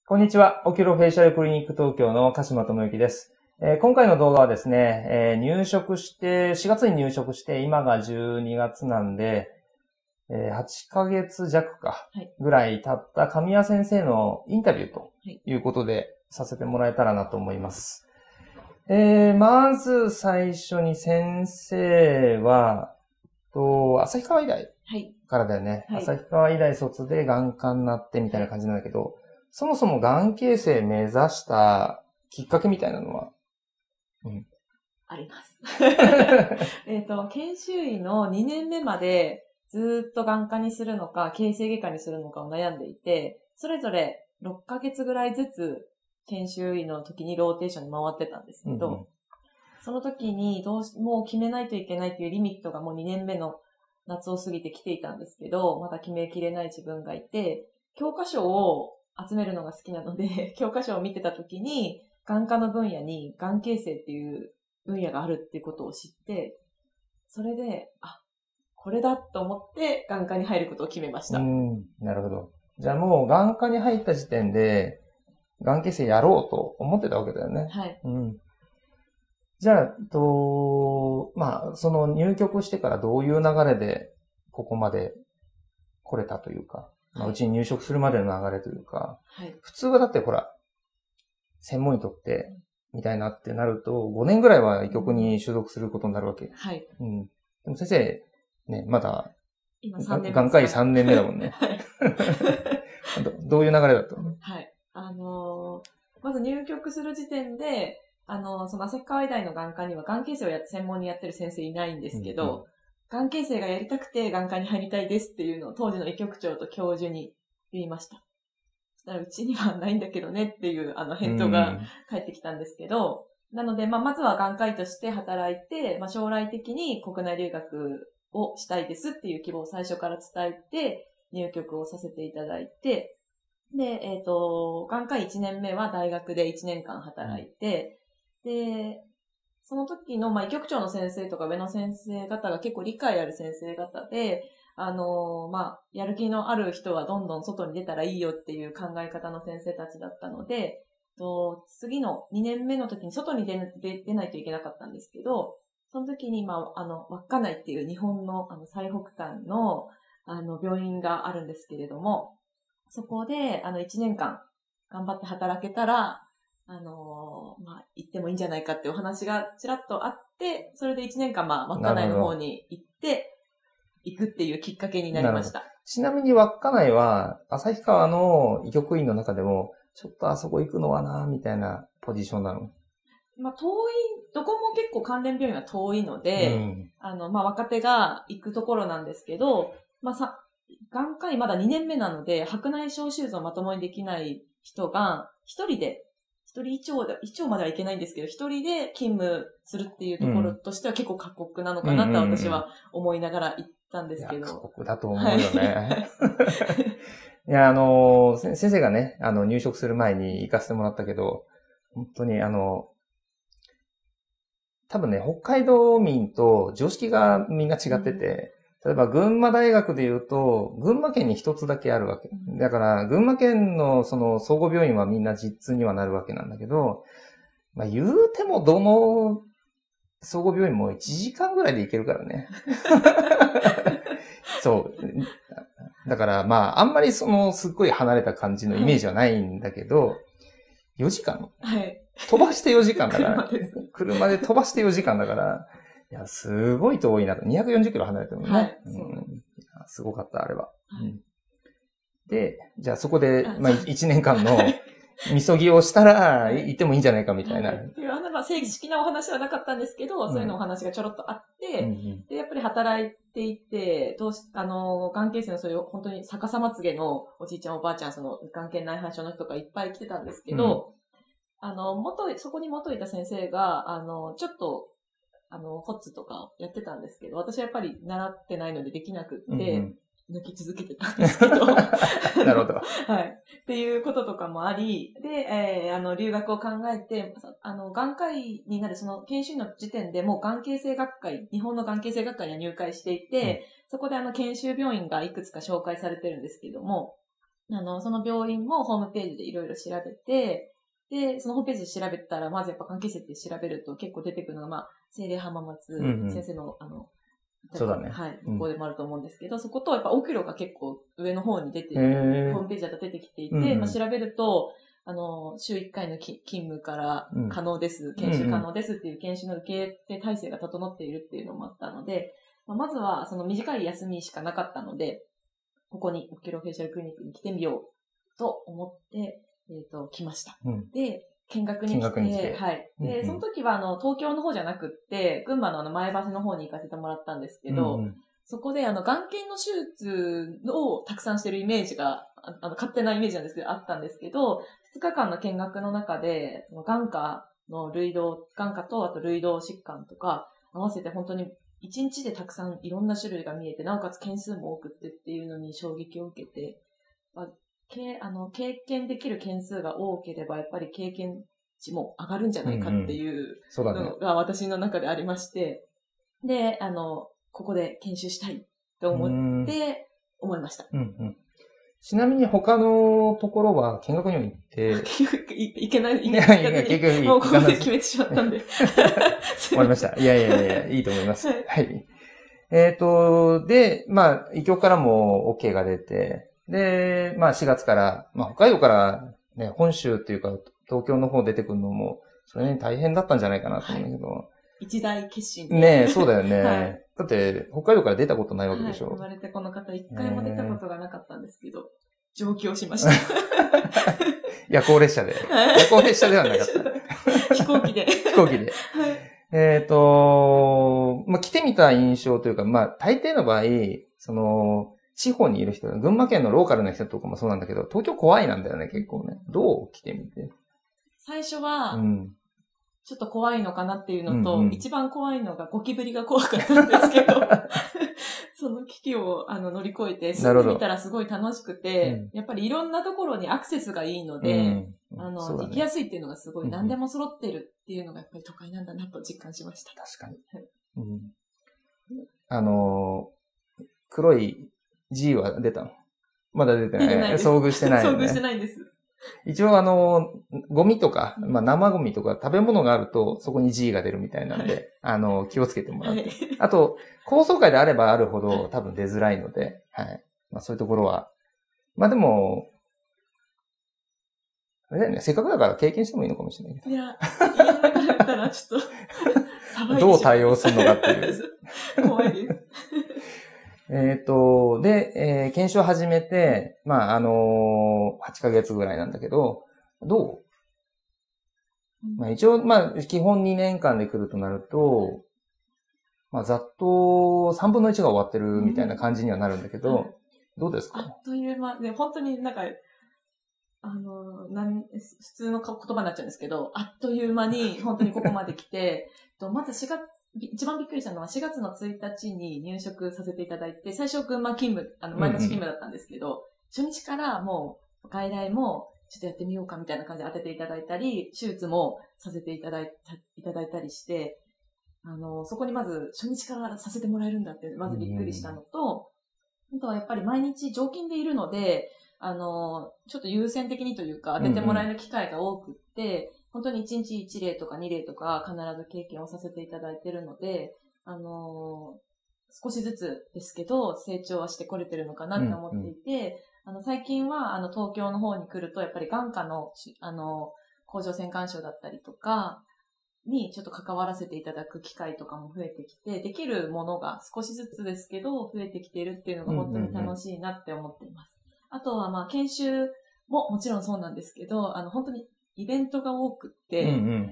こんにちは。オキュロフェイシャルクリニック東京の鹿島智之です。今回の動画はですね、4月に入職して、今が12月なんで、8ヶ月弱か、ぐらい経った神谷先生のインタビューということでさせてもらえたらなと思います。まず最初に先生は、旭川医大からだよね。旭川医大卒で眼科になってみたいな感じなんだけど、そもそも眼形成目指したきっかけみたいなのは、 あります。研修医の2年目までずっと眼科にするのか、形成外科にするのかを悩んでいて、それぞれ6ヶ月ぐらいずつ研修医の時にローテーションに回ってたんですけど、その時にもう決めないといけないというリミットがもう2年目の夏を過ぎてきていたんですけど、まだ決めきれない自分がいて、教科書を集めるのが好きなので、教科書を見てた時に、眼科の分野に眼形成っていう分野があるっていうことを知って、それで、これだと思って眼科に入ることを決めました。 なるほど。じゃあもう眼科に入った時点で、眼形成やろうと思ってたわけだよね。 はい。 じゃあ、その入局してからどういう流れでここまで来れたというか、うちに入職するまでの流れというか、普通はだってほら、専門医とって、みたいなってなると、5年ぐらいは医局に所属することになるわけ。 はい。 でも先生、ね、まだ、 今3年目。 眼科医3年目だもんね。 はい。 どういう流れだったの？ はい。まず入局する時点で、その旭川医大の眼科には眼形成を専門にやってる先生いないんですけど、眼形成がやりたくて眼科に入りたいですっていうのを当時の医局長と教授に言いました。そしたらうちにはないんだけどねっていう返答が返ってきたんですけど、なのでまずは眼科医として働いて、将来的に国内留学をしたいですっていう希望を最初から伝えて入局をさせていただいて、で、眼科医1年目は大学で1年間働いて、で、その時の、医局長の先生とか上の先生方が結構理解ある先生方で、やる気のある人はどんどん外に出たらいいよっていう考え方の先生たちだったので、次の2年目の時に外に出ないといけなかったんですけど、その時に、稚内っていう日本の最北端の病院があるんですけれども、そこで1年間頑張って働けたら、行ってもいいんじゃないかってお話がちらっとあって、それで1年間稚内の方に行くっていうきっかけになりました。 ちなみに稚内は、旭川の医局員の中でも、ちょっとあそこ行くのはな、みたいなポジションなの？ 遠い、どこも結構関連病院は遠いので、若手が行くところなんですけど、眼科医まだ2年目なので、白内障手術をまともにできない人が、一人医長まではいけないんですけど、一人で勤務するっていうところとしては結構過酷なのかなと私は思いながら行ったんですけど。 過酷だと思うよね。いや、先生がね、入職する前に行かせてもらったけど、本当に多分ね、北海道民と常識がみんな違ってて、例えば群馬大学で言うと、群馬県に一つだけあるわけ。だから、群馬県のその総合病院はみんな実通にはなるわけなんだけど、言うてもどの総合病院も1時間ぐらいで行けるからね。そう。だから、あんまりすっごい離れた感じのイメージはないんだけど、4時間？ はい。 飛ばして4時間だから。車で飛ばして4時間だから、いや、すごい遠いなと。240キロ離れてるもんね。 はい。 すごかった、あれは。で、じゃあそこで、1年間のみそぎをしたら、行ってもいいんじゃないかみたいな。 っていう正式なお話はなかったんですけど、そういうのお話がちょろっとあって、で、やっぱり働いていて、眼形成のそういう本当に逆さまつげのおじいちゃんおばあちゃん、眼瞼内反症の人がいっぱい来てたんですけど、そこに元いた先生が、ちょっと、ホッツとかやってたんですけど、私はやっぱり習ってないのでできなくって、抜き続けてたんですけど。なるほど。 はい。っていうこととかもあり、で、留学を考えて、眼科医になるその研修の時点でもう眼形成学会、日本の眼形成学会には入会していて、そこで研修病院がいくつか紹介されてるんですけども、 その病院もホームページでいろいろ調べて、で、そのホームページで調べたら、まずやっぱ関係性って調べると結構出てくるのが、まあ、聖霊浜松先生の、 そうだね。 はい、向こうでもあると思うんですけど、そことやっぱオキュロが結構上の方に出て、ホームページだと出てきていて、まあ調べると、週1回の勤務から可能です、研修可能ですっていう研修の受け手体制が整っているっていうのもあったので、まずはその短い休みしかなかったので、ここにオキュロフェイシャルクリニックに来てみようと思って、来ました。で、見学に来て、はい。で、その時は東京の方じゃなくって、群馬の前橋の方に行かせてもらったんですけど、そこで眼瞼の手術をたくさんしてるイメージが、勝手なイメージなんですけど、あったんですけど、2日間の見学の中で、その眼科の眼科とあと類動疾患とか、合わせて本当に1日でたくさんいろんな種類が見えて、なおかつ件数も多くっていうのに衝撃を受けて、経験できる件数が多ければ、やっぱり経験値も上がるんじゃないかっていうのが私の中でありまして、で、ここで研修したいと思いました。 ちなみに他のところは見学には行って、 いけない、 結局もうここで決めてしまったんで。 終わりました。いや、いいと思います。はい。で、まあ、医局からも OK が出て、で、まあ4月から、まあ北海道からね、本州っていうか東京の方出てくるのも、それに大変だったんじゃないかなと思うんだけど。 一大決心で。ねえ、そうだよね。はい、だって、北海道から出たことないわけでしょ。 生まれてこの方、一回も出たことがなかったんですけど、上京しました。 夜行列車で。夜行列車ではなかった。 飛行機で。 飛行機で。まあ、来てみた印象というか、まあ、大抵の場合、地方にいる人、群馬県のローカルな人とかもそうなんだけど、東京怖いなんだよね、結構ね。どう来てみて。 最初は、ちょっと怖いのかなっていうのと、一番怖いのがゴキブリが怖かったんですけど、その危機を乗り越えて、住んでみたらすごい楽しくて、やっぱりいろんなところにアクセスがいいので、行きやすいっていうのがすごい何でも揃ってるっていうのがやっぱり都会なんだなと実感しました。 確かに。黒い G は出たの？まだ出てない。遭遇してない、ね。 遭遇してないんです。 一応ゴミとか、まあ生ゴミとか食べ物があると、そこに G が出るみたいなんで、気をつけてもらって。あと、高層階であればあるほど多分出づらいので、はい。まあそういうところは。まあでも、あれだよね、せっかくだから経験してもいいのかもしれないけど。 いや、家の中だったらちょっと、 どう対応するのかっていう。 怖いです。 で、研修を始めて、まあ、8ヶ月ぐらいなんだけど、どう？まあ一応、まあ、基本2年間で来るとなると、まあ、ざっと3分の1が終わってるみたいな感じにはなるんだけど、どうですか？ あっという間で、本当になんか、普通の言葉になっちゃうんですけど、あっという間に本当にここまで来て、まず一番びっくりしたのは4月の1日に入職させていただいて、最初群馬勤務、前橋勤務だったんですけど、初日からもう外来もちょっとやってみようかみたいな感じで当てていただいたり、手術もさせていただいたりして、そこにまず初日からさせてもらえるんだって、まずびっくりしたのと、あとはやっぱり毎日常勤でいるので、ちょっと優先的にというか、当ててもらえる機会が多くって、本当に1日1例とか2例とか必ず経験をさせていただいているので、少しずつですけど成長はしてこれてるのかなって思っていて、最近は東京の方に来るとやっぱり眼科の甲状腺干渉だったりとかにちょっと関わらせていただく機会とかも増えてきて、できるものが少しずつですけど増えてきているっていうのが本当に楽しいなって思っています。あとはまあ研修ももちろんそうなんですけど、本当にイベントが多くって、なん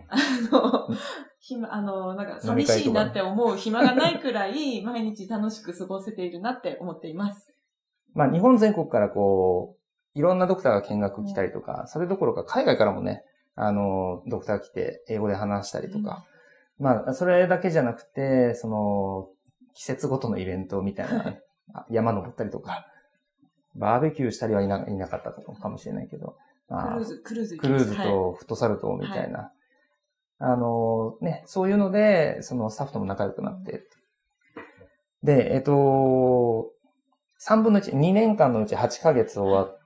か寂しいなって思う暇がないくらい毎日楽しく過ごせているなって思っています。 まあ日本全国からいろんなドクターが見学来たりとか、それどころか海外からもね、ドクター来て英語で話したりとか、まあそれだけじゃなくて、季節ごとのイベントみたいな、山登ったりとか、バーベキューしたりはいなかったかもしれないけど、クルーズとフットサルとみたいな。ね、そういうので、スタッフとも仲良くなって。で、 3分の1、2年間のうち8ヶ月終わって、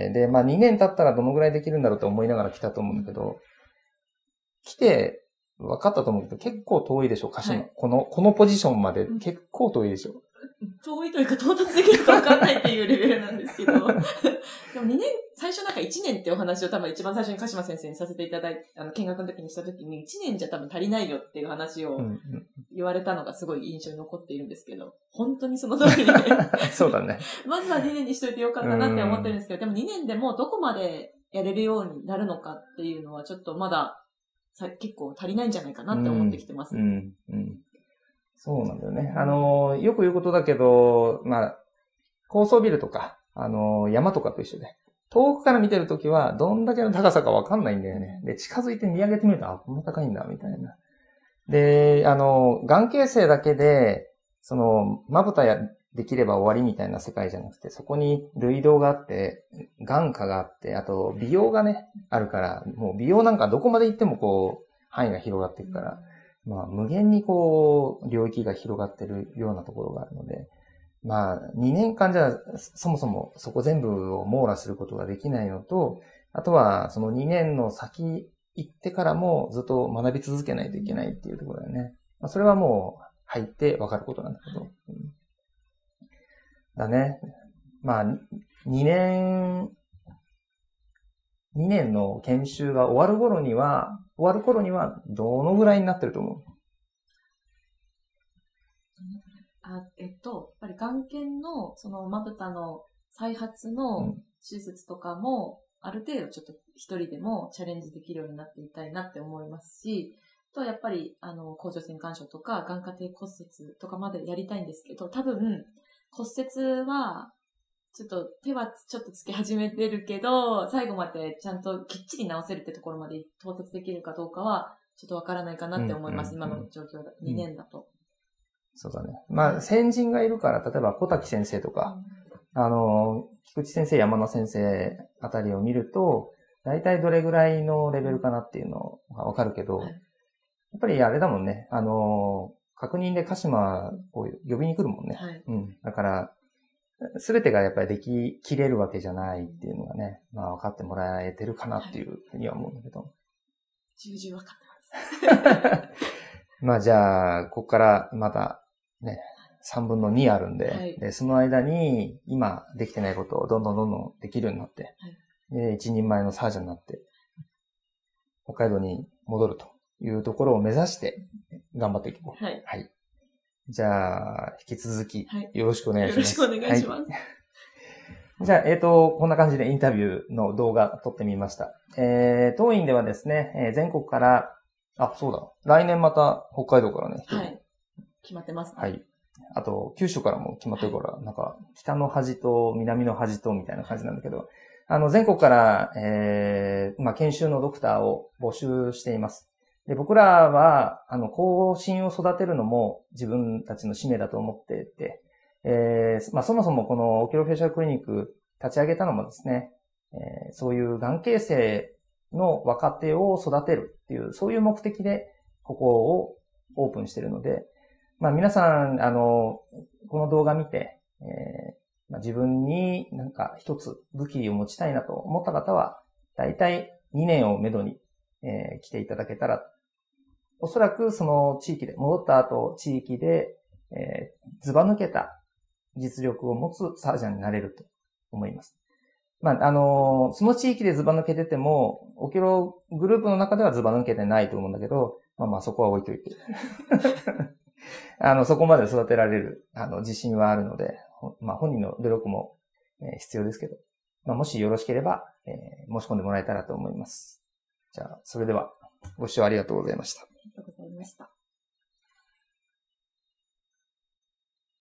で、まあ2年経ったらどのぐらいできるんだろうと思いながら来たと思うんだけど、来て分かったと思うけど、結構遠いでしょ、鹿島。はい、このポジションまで結構遠いでしょ。 遠いというか到達できるか分かんないっていうレベルなんですけど。でも2年、最初なんか1年ってお話を多分一番最初に鹿島先生にさせていただいて、見学の時にした時に1年じゃ多分足りないよっていう話を言われたのがすごい印象に残っているんですけど、本当にその通りで。 そうだね。 まずは2年にしといてよかったなって思ってるんですけど、でも2年でもどこまでやれるようになるのかっていうのはちょっとまだ結構足りないんじゃないかなって思ってきてます。 そうなんだよね。よく言うことだけど、まあ、高層ビルとか、山とかと一緒で、遠くから見てるときは、どんだけの高さかわかんないんだよね。で、近づいて見上げてみると、あ、こんな高いんだ、みたいな。で、眼形成だけで、まぶたできれば終わりみたいな世界じゃなくて、そこに類動があって、眼科があって、あと、美容がね、あるから、もう美容なんかどこまで行ってもこう、範囲が広がっていくから、まあ、無限にこう、領域が広がってるようなところがあるので、まあ、2年間じゃ、そもそもそこ全部を網羅することができないのと、あとは、その2年の先行ってからもずっと学び続けないといけないっていうところだよね。まあ、それはもう、入って分かることなんだけど。だね。まあ、2年の研修が終わる頃にはどのぐらいになってると思う？ やっぱり眼検の、まぶたの再発の手術とかも、ある程度ちょっと一人でもチャレンジできるようになっていたいなって思いますし、あとはやっぱり、甲状腺干渉とか、眼下底骨折とかまでやりたいんですけど、多分、骨折は、ちょっと手はちょっとつけ始めてるけど、最後までちゃんときっちり治せるってところまで到達できるかどうかは、ちょっとわからないかなって思います。今の状況だ。2年だと。 そうだね。まあ、先人がいるから、例えば小滝先生とか、菊池先生、山野先生あたりを見ると、大体どれぐらいのレベルかなっていうのがわかるけど、やっぱりあれだもんね。確認で鹿島を呼びに来るもんね。だから、すべてがやっぱりでききれるわけじゃないっていうのがね、まあ分かってもらえてるかなっていうふうには思うんだけど。 重々分かってます。 まあじゃあ、ここからまたね、3分の2あるんで、で、その間に今できてないことをどんどんできるようになって、で、一人前のサージャンになって、北海道に戻るというところを目指して頑張っていこう。はい。じゃあ、引き続き、よろしくお願いします。 よろしくお願いします。 じゃあ、こんな感じでインタビューの動画撮ってみました。当院ではですね、全国から、そうだ。来年また北海道からね、 決まってますね。 はい。あと、九州からも決まってるから、なんか、北の端と南の端とみたいな感じなんだけど、全国から、まあ、研修のドクターを募集しています。で、僕らは、後進を育てるのも自分たちの使命だと思っていて、まあ、そもそもこのオキュロフェイシャルクリニック立ち上げたのもですね、そういう眼形成の若手を育てるっていう、そういう目的で、ここをオープンしているので、まあ、皆さん、この動画見て、まあ、自分になんか一つ武器を持ちたいなと思った方は、だいたい2年をめどに、来ていただけたら、おそらくその地域で、戻った後地域で、ずば抜けた実力を持つサージャンになれると思います。まあ、その地域でずば抜けてても、オキュログループの中ではずば抜けてないと思うんだけど、まあそこは置いといて。そこまで育てられる、自信はあるので、まあ本人の努力も、必要ですけど、まあもしよろしければ、申し込んでもらえたらと思います。じゃあ、それでは、ご視聴ありがとうございました。 ありがとうございました。